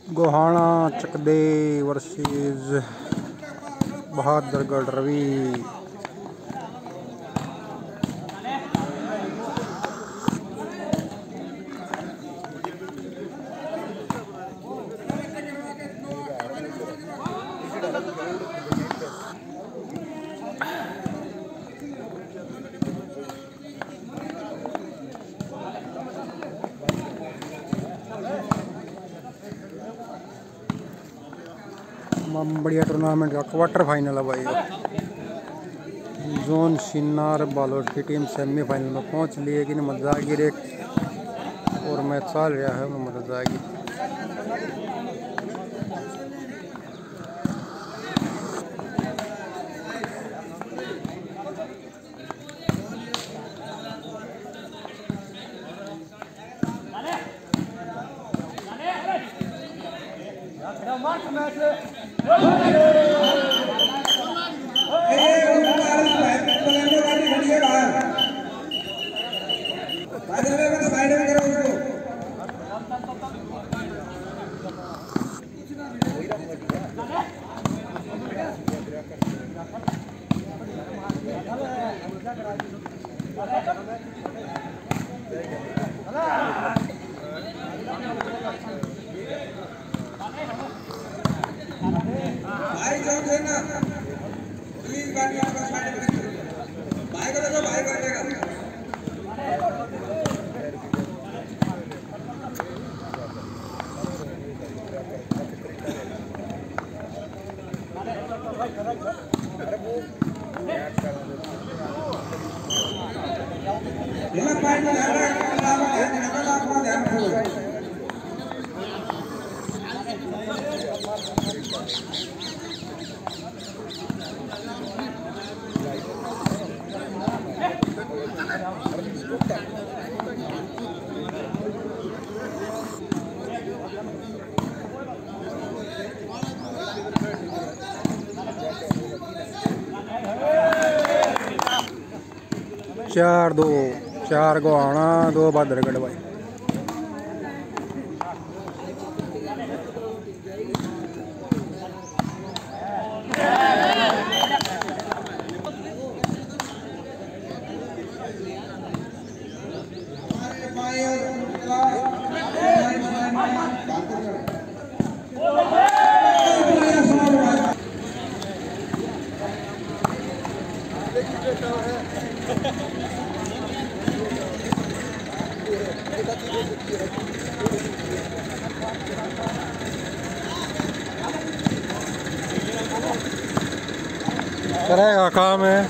Gohana Chakde versus Bahadurgarh Ravi. बढ़िया tournament का quarter final है भाई। जोन शिनार बालोट की टीम सेमीफाइनल में पहुंच ली है कि मजागिर एक और मैच चल रहा है मजागिर। चार गोहाना 2 बहादुरगढ़ भाई। करेगा काम है।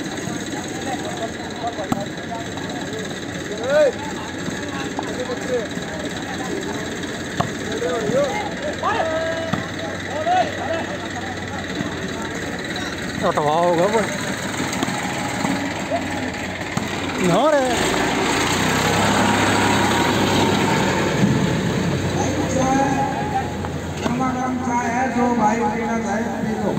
अटवा होगा वो रे। है जो भाई पीना चाहे पी लो।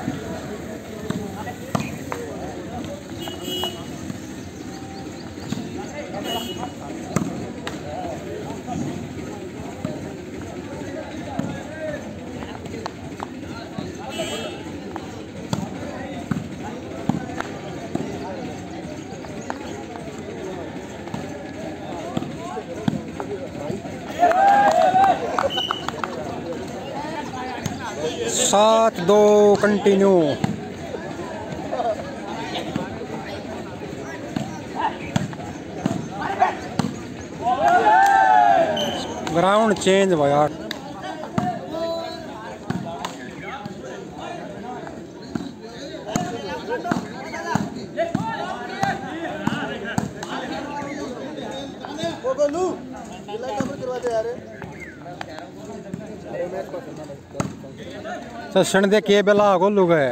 सात 2 कंटिन्यू। ग्राउंड चेंज भाई यार। सण दे के बेला गोलू गए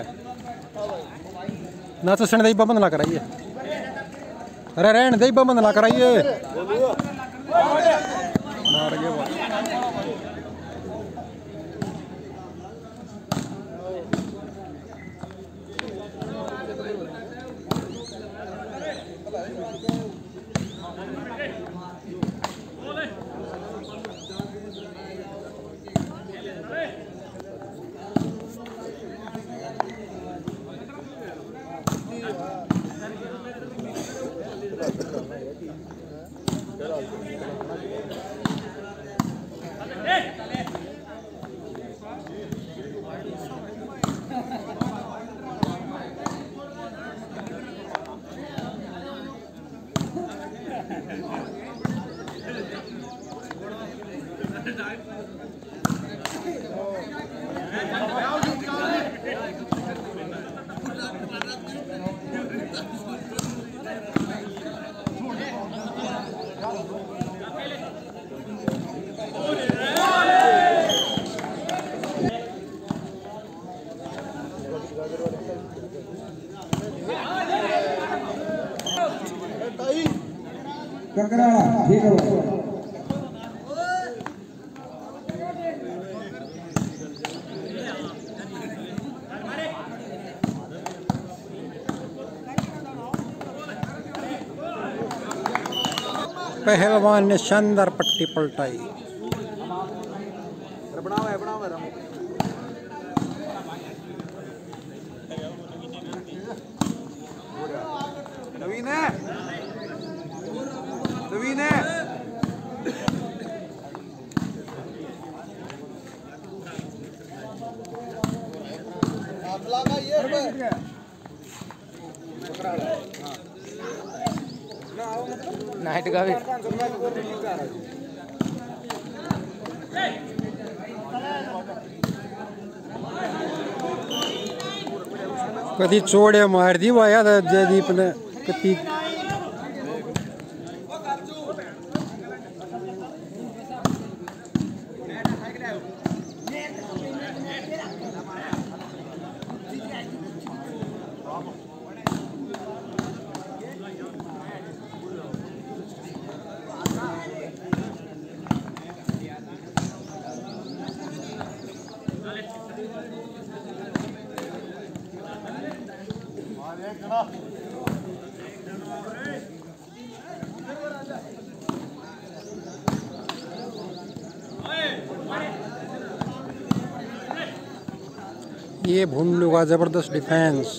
ना तो सण दे बंद ना कराइए। अरे रहन दे बंद ना कराइए। मार गए कंकराड़ा ठीक है भाई। पहलवान ने शानदार पट्टी पलटाई। नवीन है, नवीन है। नाइट का भी कभी चोड़े मार दी वाया जयदीप ने कति ये भुंडू का जबरदस्त डिफेंस।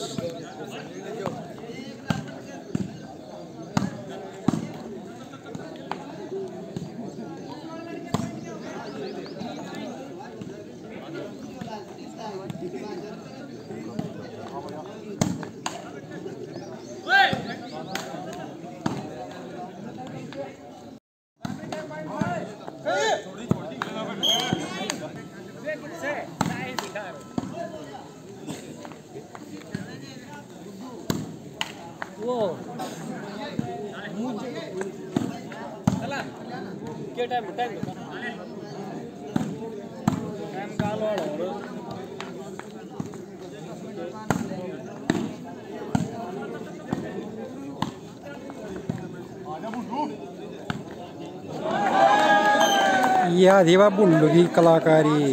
वो क्या टाइम टाइम टाइम काल वाला यह देवा बुंडू की कलाकारी।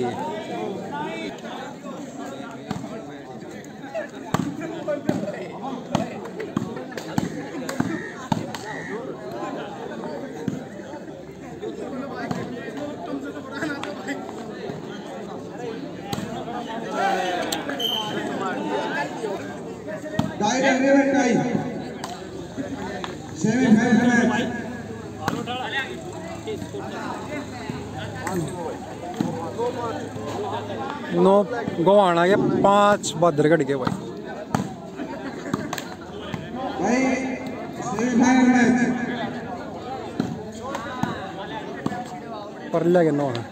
सेमीफाइनल मैच नो गोवाना के 5 बदरगढ़ के भाई सेमीफाइनल मैच पर लगे 9 है।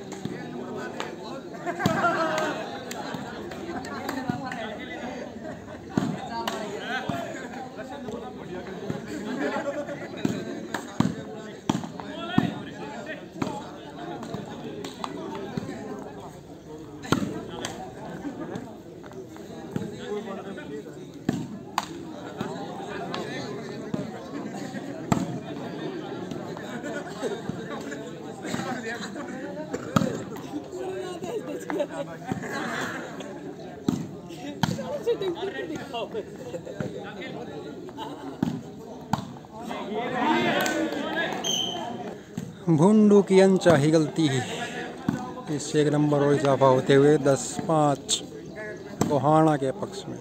भुंडू की अनचाही गलती ही इससे 1 नंबर और इजाफा होते हुए 10-5 गोहाना के पक्ष में।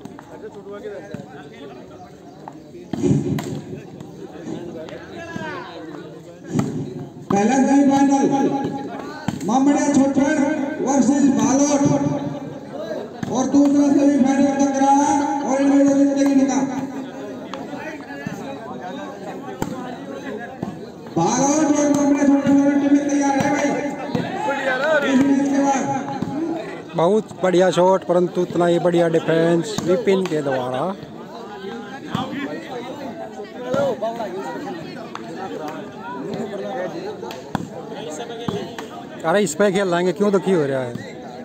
पहला सेमीफाइनल मामड़िया छोटन वर्सेस बालोट और दूसरा सेमीफाइनल कंकराड़ा और इनमें जो जीतेगी निकाह बालोट और मामड़िया छोटन टीमें तैयार है भाई। बहुत बढ़िया शॉट परंतु उतना ही बढ़िया डिफेंस विपिन के द्वारा। अरे इस पे खेल लाएंगे क्यों दुखी हो रहा है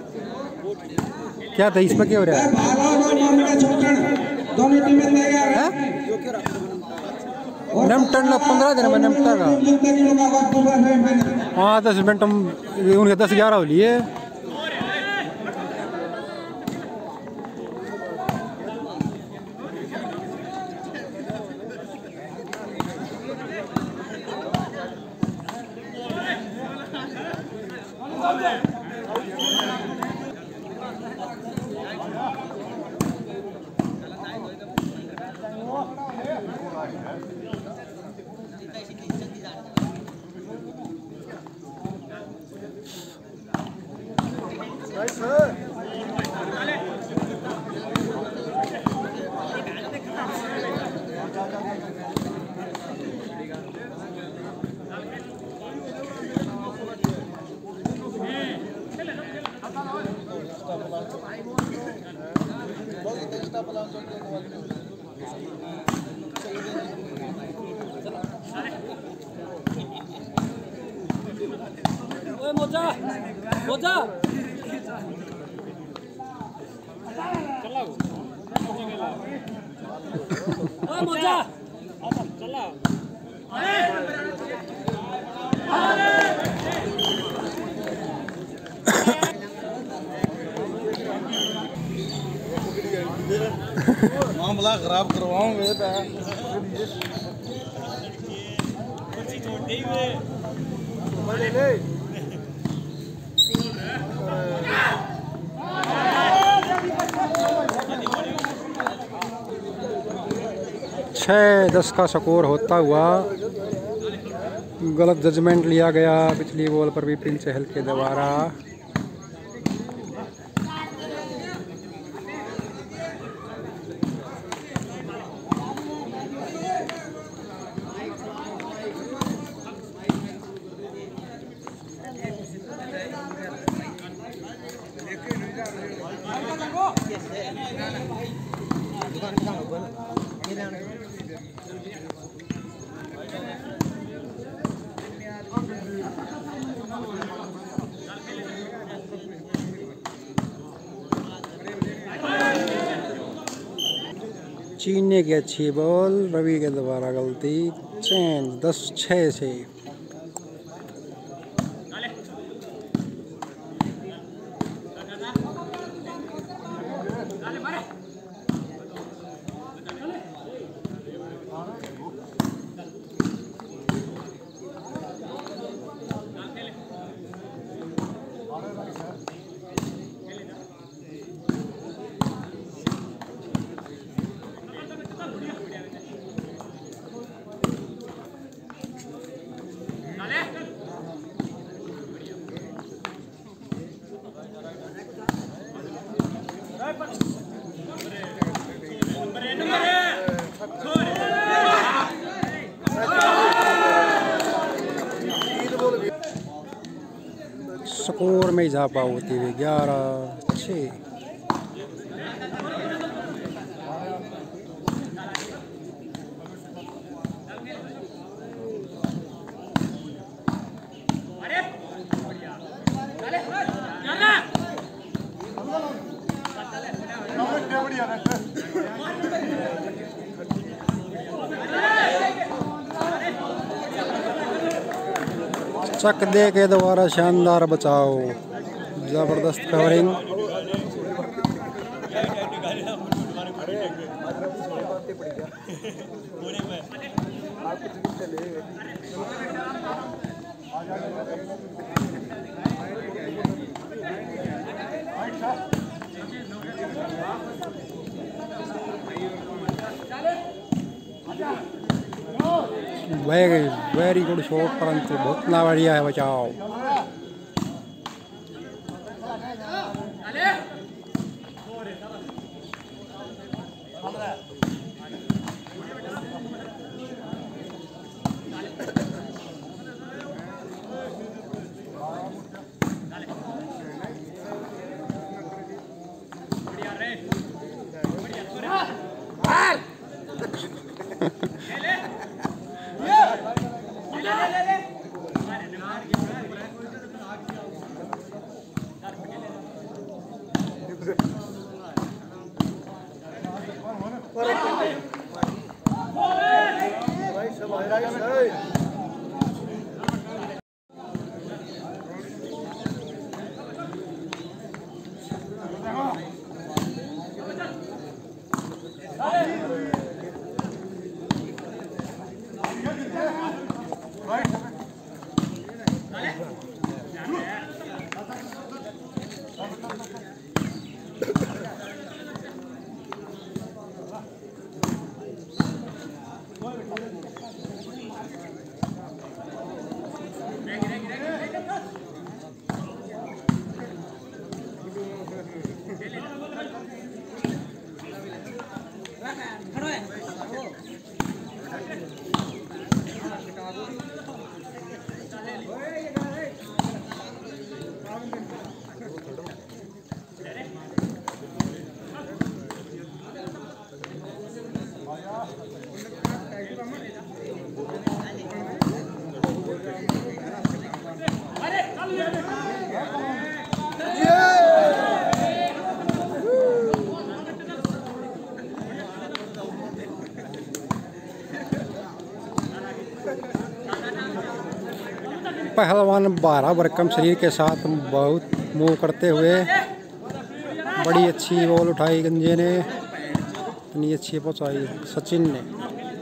क्या था इसमें क्या हो रहा है। दोनों टीमें तैयार है। निपटन 15 दिन में निपटेगा। हाँ 10 मिनट उनके 10-11 हो लिए। ओए मोजा मोजा चला ओए मोजा चला 'मामला खराब करवाऊंगे छः 10 का स्कोर होता हुआ गलत जजमेंट लिया गया पिछली बॉल पर भी पिंच हल्के दोबारा। चीने की अच्छी बॉल, रवि के दोबारा गलती, चेंज 10-6 से। स्कोर में इजाफा होती हुई 11-6। चक दे के दोबारा शानदार बचाओ, जबरदस्त कवरिंग। वेरी गुड शॉट, परंतु बहुत ना बढ़िया है बचाओ। पहलवान 12 भरकम शरीर के साथ बहुत मूव करते हुए बड़ी अच्छी बॉल उठाई गंजे ने, इतनी अच्छी पहुंचाई सचिन ने।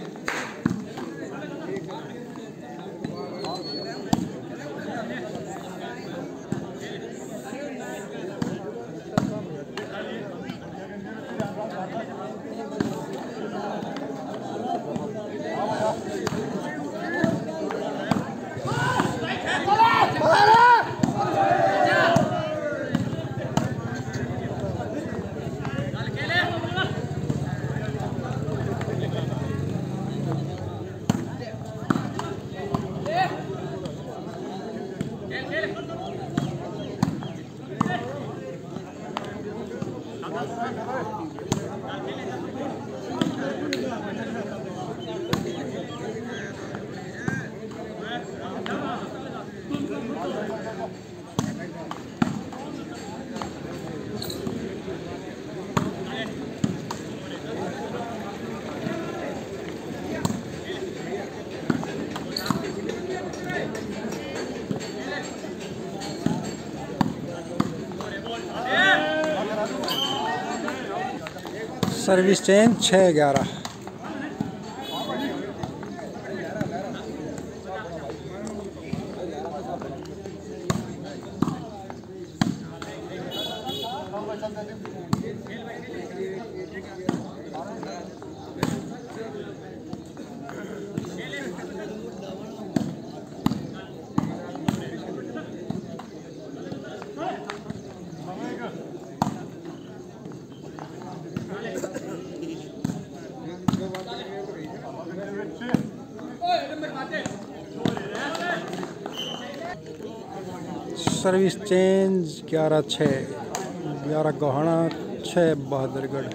Service change 6-11। Service change 11-6। 11 Gohana 6 Bahadurgarh.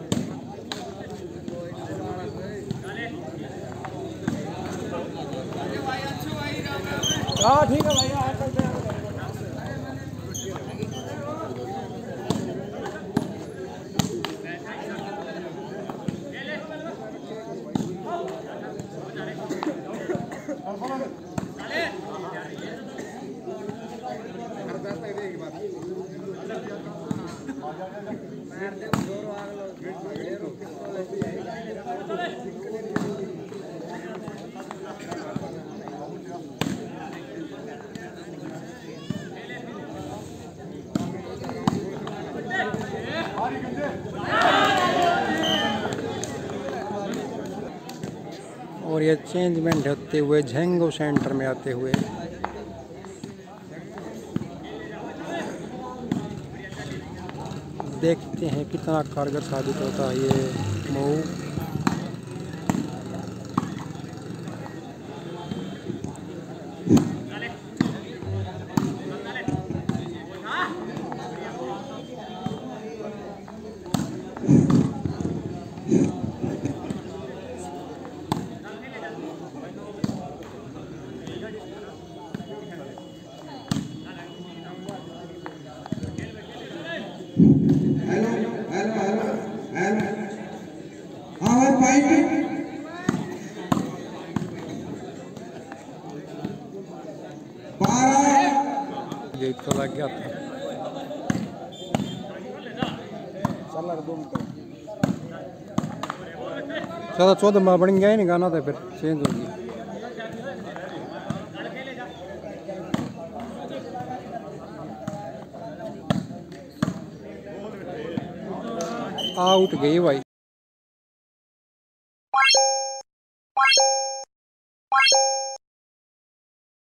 हाँ ठीक है भैया। और ये चेंजमेंट होते हुए झेंगो सेंटर में आते हुए देखते हैं कितना कारगर साबित होता है ये मूव। गेट तो लग गया था। चलो 14 में बन गया ही नहीं गाना था, फिर चेंज हो गया। आउट गई भाई।